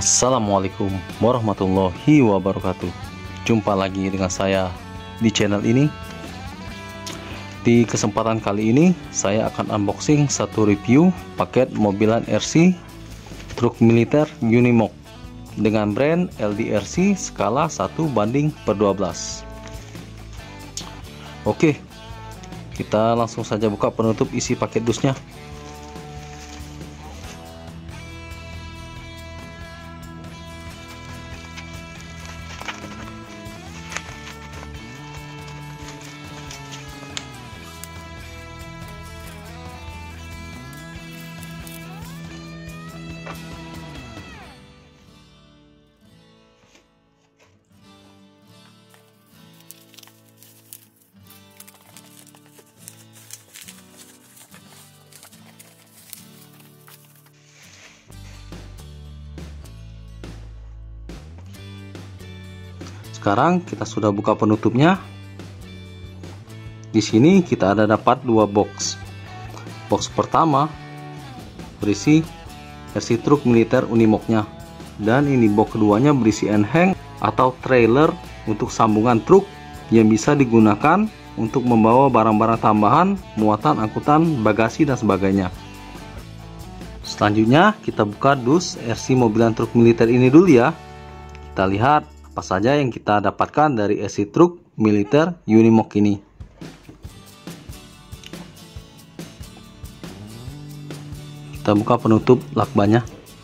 Assalamualaikum warahmatullahi wabarakatuh. Jumpa lagi dengan saya di channel ini. Di kesempatan kali ini saya akan unboxing satu review paket mobilan RC truk militer Unimog dengan brand LDRC skala 1:12. Oke, kita langsung saja buka penutup isi paket dusnya. Sekarang kita sudah buka penutupnya. Di sini kita ada dapat dua box. Box pertama berisi RC truk militer Unimognya, dan ini box keduanya berisi enheng atau trailer untuk sambungan truk yang bisa digunakan untuk membawa barang-barang tambahan, muatan angkutan, bagasi dan sebagainya. Selanjutnya kita buka dus RC mobilan truk militer ini dulu ya. Kita lihat apa saja yang kita dapatkan dari RC truk militer Unimog ini. Kita buka penutup lakbannya.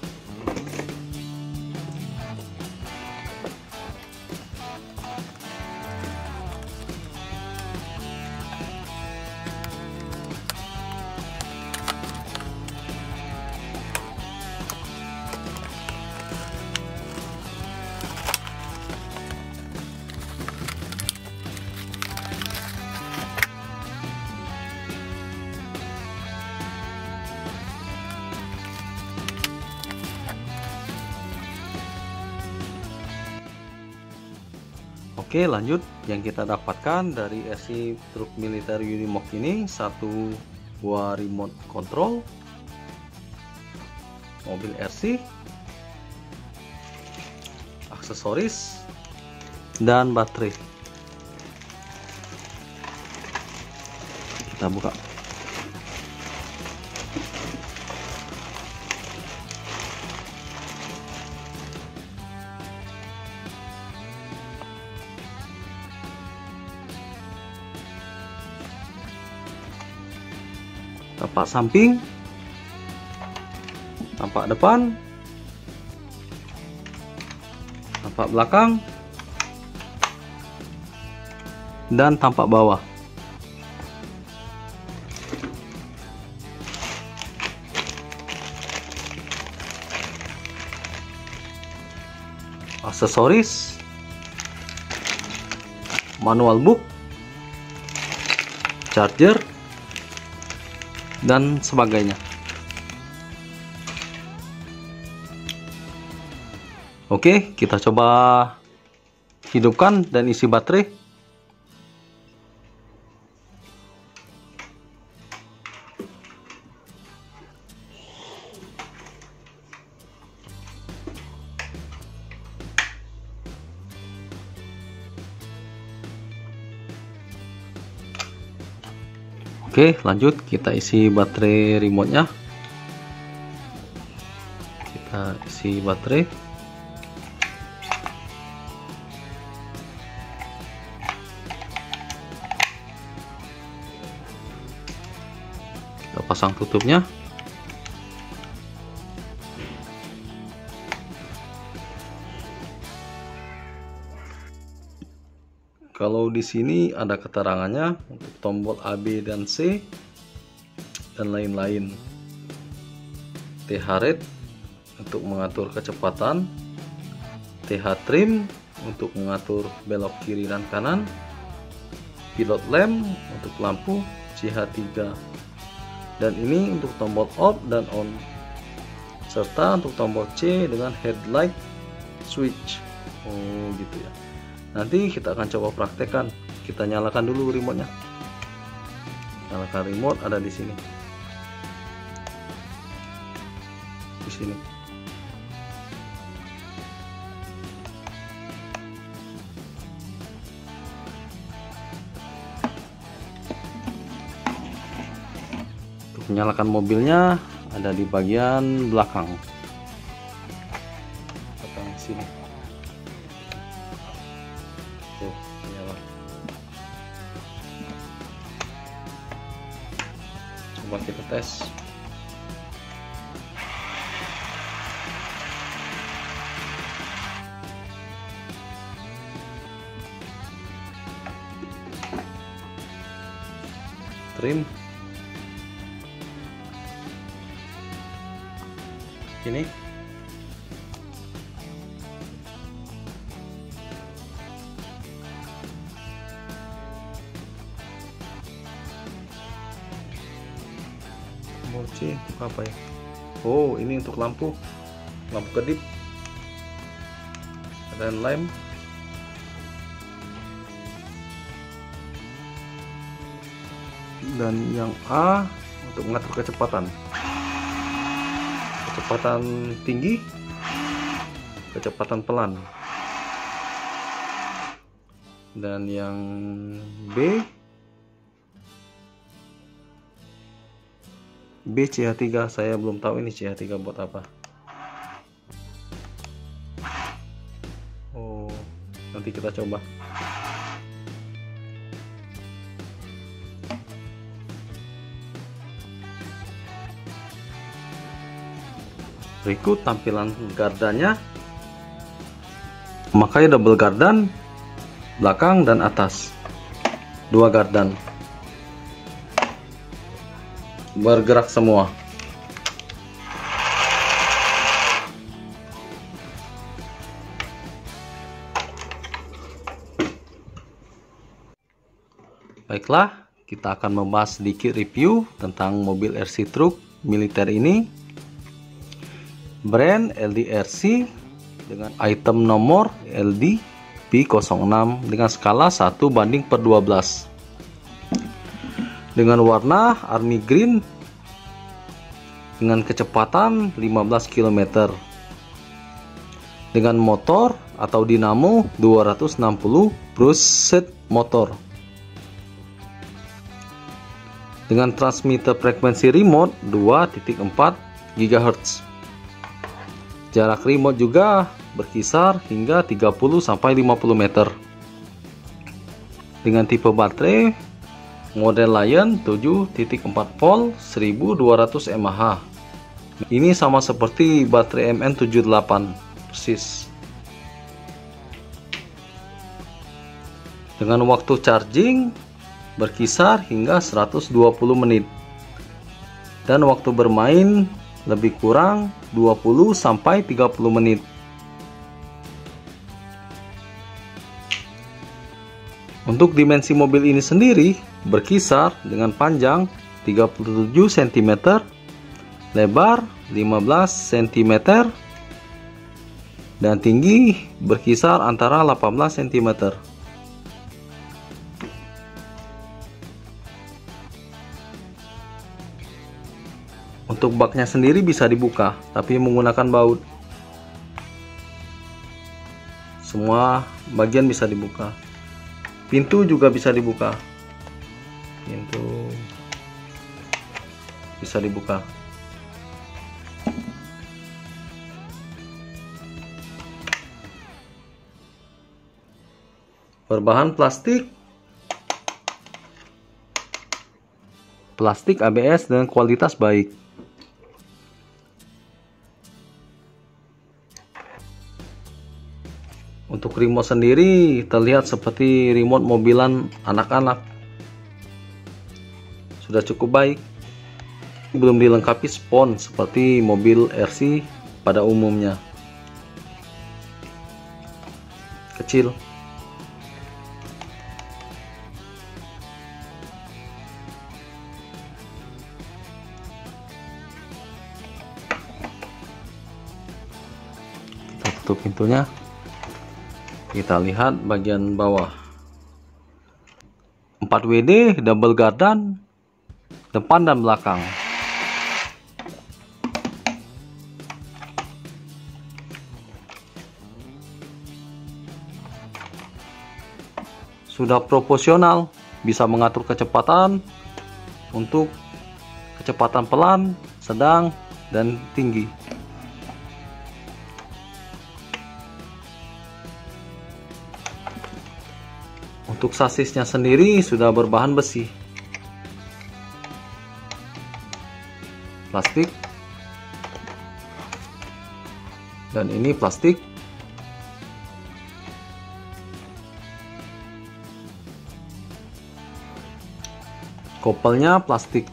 Oke, lanjut. Yang kita dapatkan dari RC truk militer Unimog ini satu buah remote control mobil RC, aksesoris, dan baterai. Kita buka. Tampak samping, tampak depan, tampak belakang, dan tampak bawah. Aksesoris, manual book, charger, dan sebagainya. Oke, kita coba hidupkan dan isi baterai. Oke, lanjut kita isi baterai remote-nya. Kita isi baterai. Kita pasang tutupnya. Kalau di sini ada keterangannya untuk tombol A, B, dan C dan lain-lain. TH rate untuk mengatur kecepatan, TH trim untuk mengatur belok kiri dan kanan, pilot lamp untuk lampu CH3, dan ini untuk tombol off dan on, serta untuk tombol C dengan headlight switch. Oh gitu ya. Nanti kita akan coba praktekkan. Kita nyalakan dulu remote-nya. Nyalakan remote ada di sini. Di sini. Menyalakan mobilnya ada di bagian belakang. Datang sini. Tuh, nyala. Coba kita tes. Trim. Ini moci untuk apa ya? Oh, ini untuk lampu kedip dan lem. Dan yang A untuk mengatur kecepatan tinggi, kecepatan pelan. Dan yang B CH3, saya belum tahu ini CH3 buat apa. Oh, nanti kita coba. Berikut tampilan gardanya, memakai double gardan belakang dan atas, 2 gardan bergerak semua. Baiklah, kita akan membahas sedikit review tentang mobil RC truk militer ini. Brand LDRC dengan item nomor LD P06 dengan skala 1:12 dengan warna army green dengan kecepatan 15 km dengan motor atau dinamo 260 brushed motor dengan transmitter frekuensi remote 2.4 GHz. Jarak remote juga berkisar hingga 30-50 meter. Dengan tipe baterai model Lion 7.4 volt 1200 mAh. Ini sama seperti baterai MN78 persis. Dengan waktu charging berkisar hingga 120 menit. Dan waktu bermain lebih kurang 20-30 menit. Untuk dimensi mobil ini sendiri berkisar dengan panjang 37 cm, lebar 15 cm, dan tinggi berkisar antara 18 cm. Untuk baknya sendiri bisa dibuka, tapi menggunakan baut. Semua bagian bisa dibuka. Pintu juga bisa dibuka. Pintu bisa dibuka. Berbahan plastik ABS dengan kualitas baik. Untuk remote sendiri terlihat seperti remote mobilan anak-anak. Sudah cukup baik. Belum dilengkapi spons seperti mobil RC pada umumnya. Kecil. Kita tutup pintunya. Kita lihat bagian bawah. 4 WD double gardan depan dan belakang. Sudah proporsional, bisa mengatur kecepatan untuk kecepatan pelan, sedang, dan tinggi. Untuk sasisnya sendiri sudah berbahan besi, plastik, dan ini plastik. Kopelnya plastik.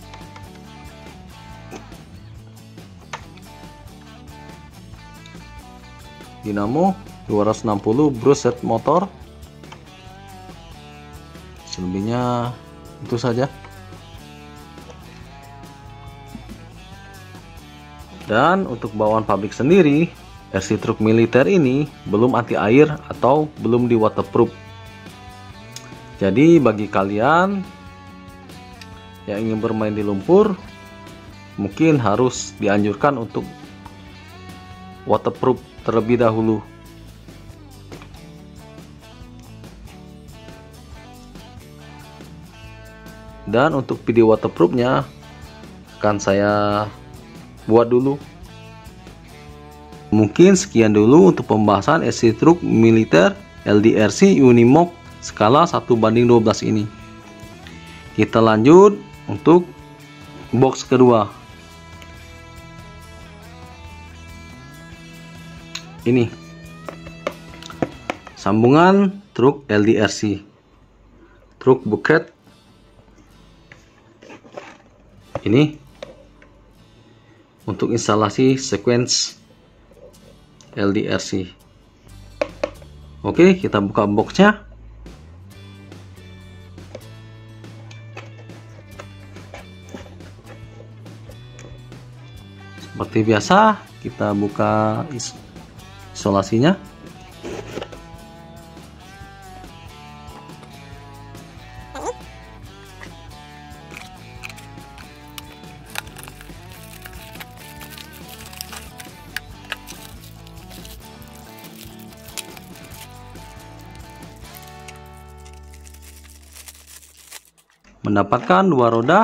Dinamo 260 brush set motor. Selebihnya itu saja. Dan untuk bawaan pabrik sendiri, RC truk militer ini belum anti air atau belum di waterproof. Jadi bagi kalian yang ingin bermain di lumpur, mungkin harus dianjurkan untuk waterproof terlebih dahulu. Dan untuk video waterproofnya akan saya buat dulu. Mungkin sekian dulu untuk pembahasan RC truk militer LDRC Unimog skala 1:12 ini. Kita lanjut untuk box kedua. Ini sambungan truk LDRC, truk bucket. Ini untuk instalasi sequence LDRC. Oke, kita buka boxnya. Seperti biasa, kita buka isolasinya. Mendapatkan dua roda,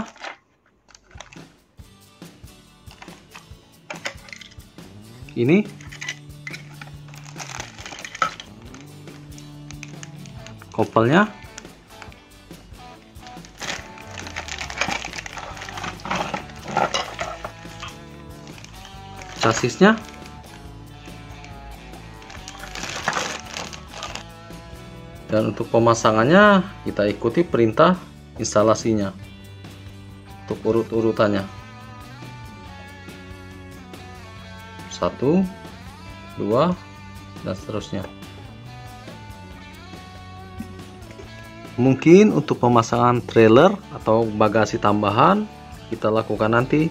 ini kopelnya, sasisnya, dan untuk pemasangannya kita ikuti perintah instalasinya untuk urut-urutannya. 1, 2, dan seterusnya. Mungkin untuk pemasangan trailer atau bagasi tambahan kita lakukan nanti.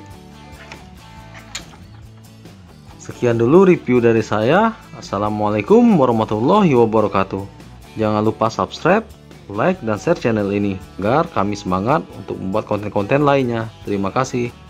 Sekian dulu review dari saya. Assalamualaikum warahmatullahi wabarakatuh. Jangan lupa subscribe, like, dan share channel ini agar kami semangat untuk membuat konten-konten lainnya. Terima kasih.